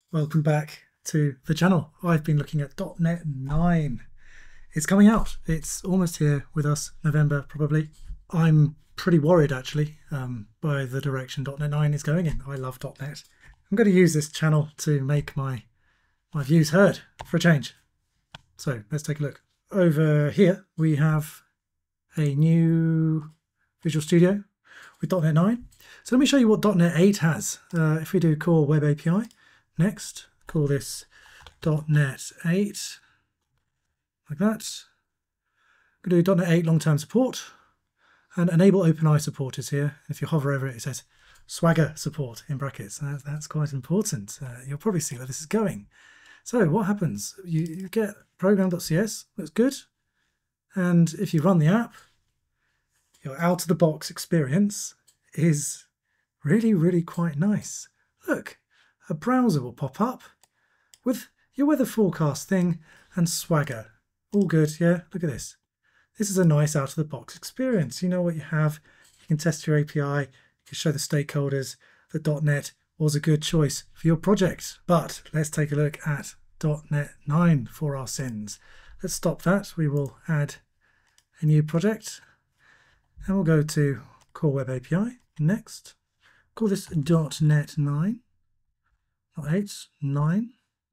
Welcome back to the channel. I've been looking at .NET 9. It's coming out. It's almost here with us, November probably. I'm pretty worried actually by the direction .NET 9 is going in. I love .NET. I'm going to use this channel to make my views heard for a change. So let's take a look. Over here we have a new Visual Studio with .NET 9. So let me show you what .NET 8 has. If we do Core Web API, next, call this .NET 8, like that. I'm going to do .NET 8 long-term support, and enable OpenEye support is here. If you hover over it, it says Swagger support in brackets. That's quite important. You'll probably see where this is going. So what happens? You get program.cs, that's good. And if you run the app, your out-of-the-box experience is really, really quite nice. Look, a browser will pop up with your weather forecast thing and Swagger. All good, yeah? Look at this. This is a nice out-of-the-box experience. You know what you have. You can test your API. You can show the stakeholders that .NET was a good choice for your project. But let's take a look at .NET 9 for our sins. Let's stop that. We will add a new project. And we'll go to Core Web API. Next. Call this .NET 9. Not 8, 9.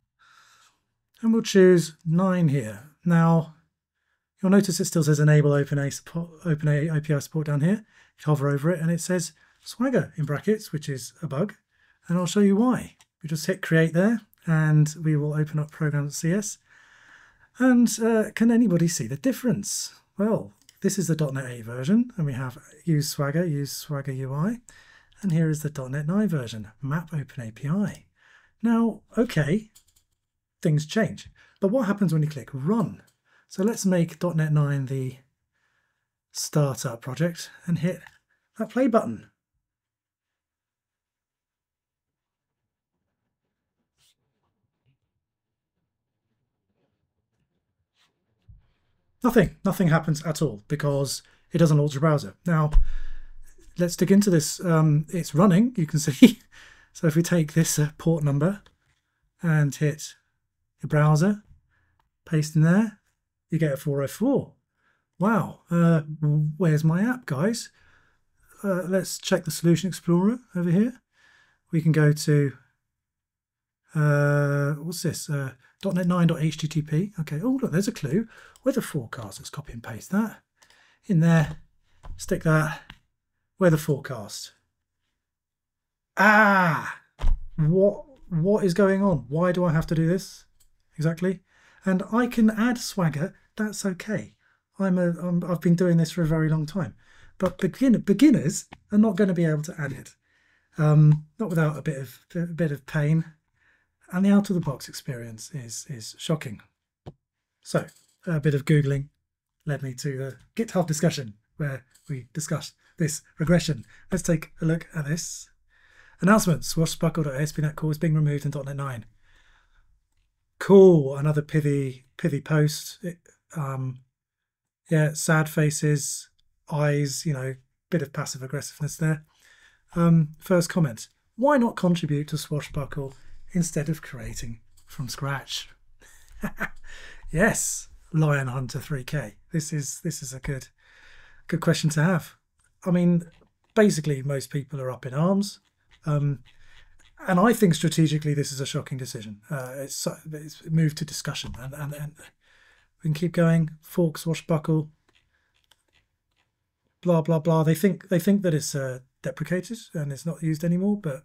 And we'll choose 9 here. Now, you'll notice it still says enable OpenAI API support down here. You hover over it and it says Swagger in brackets, which is a bug. And I'll show you why. We just hit create there and we will open up program.cs. And can anybody see the difference? Well, this is the .NET 8 version and we have use Swagger UI. And here is the .NET 9 version, map OpenAPI. Now, okay, things change. But what happens when you click run? So let's make .NET 9 the startup project and hit that play button. Nothing happens at all because it doesn't launch your browser. Now, let's dig into this. It's running, you can see. So if we take this port number and hit your browser, paste in there, you get a 404. Wow, where's my app, guys? Let's check the Solution Explorer over here. We can go to, what's this? .NET 9.http. Okay, oh look, there's a clue. Weather forecast, let's copy and paste that. In there, stick that, weather forecast. Ah, what is going on? Why do I have to do this exactly? And I can add Swagger. That's okay. I've been doing this for a very long time. But beginners are not going to be able to add it, not without a bit of pain. And the out-of-the-box experience is shocking. So a bit of Googling led me to a GitHub discussion where we discussed this regression. Let's take a look at this. Announcement, swashbuckle.ASP.NET Core is being removed in .NET 9. Cool, another pithy post. Yeah, sad faces, eyes, you know, bit of passive aggressiveness there. First comment, why not contribute to Swashbuckle instead of creating from scratch? Yes, Lion Hunter 3K. This is a good question to have. I mean, basically most people are up in arms. And I think strategically this is a shocking decision. It's moved to discussion, and we can keep going. Fork, swashbuckle, blah blah blah. They think that it's deprecated and it's not used anymore, but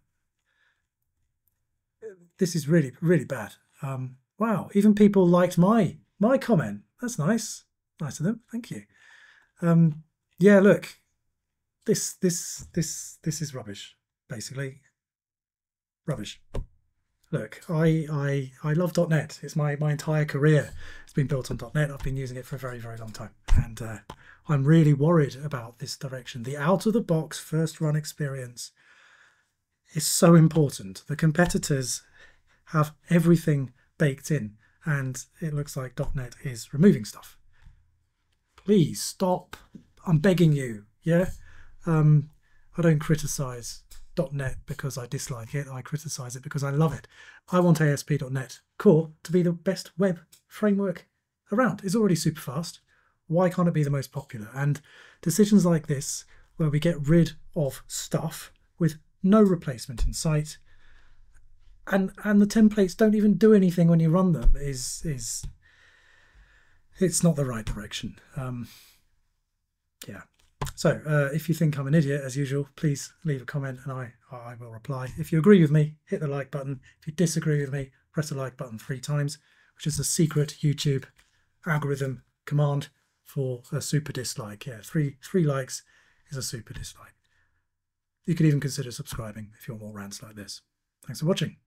this is really bad. Wow, even people liked my comment. That's nice of them. Thank you. Yeah, look, this is rubbish. Basically, rubbish. Look, I love .NET. It's my entire career. It's been built on .NET. I've been using it for a very long time, and I'm really worried about this direction. The out-of-the-box first run experience is so important. The competitors have everything baked in, and it looks like .NET is removing stuff. Please stop. I'm begging you. Yeah. I don't criticize .NET because I dislike it. I criticize it because I love it. I want ASP.NET Core to be the best web framework around. It's already super fast. Why can't it be the most popular? And decisions like this, where we get rid of stuff with no replacement in sight, and the templates don't even do anything when you run them, is it's not the right direction. Yeah. So if you think I'm an idiot, as usual, please leave a comment and I will reply. If you agree with me, hit the like button. If you disagree with me, press the like button 3 times, which is a secret YouTube algorithm command for a super dislike. Yeah, three likes is a super dislike. You could even consider subscribing if you want more rants like this. Thanks for watching.